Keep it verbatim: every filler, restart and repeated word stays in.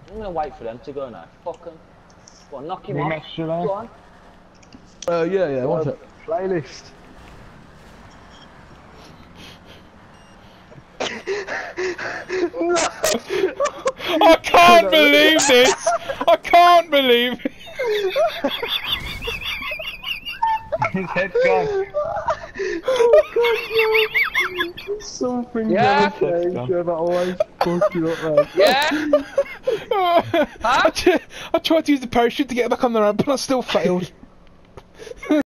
I'm gonna wait for them to go now. Fuck them. Go on, knock him You off. messed you there? Go on. Uh, yeah, yeah, what's Uh, it? Playlist. I can't believe this! I can't believe it! His head's gone. Something Yeah. never changed, Trevor. Always fuck you up, man. Yeah? I, t I tried to use the parachute to get back on the ramp and I still failed.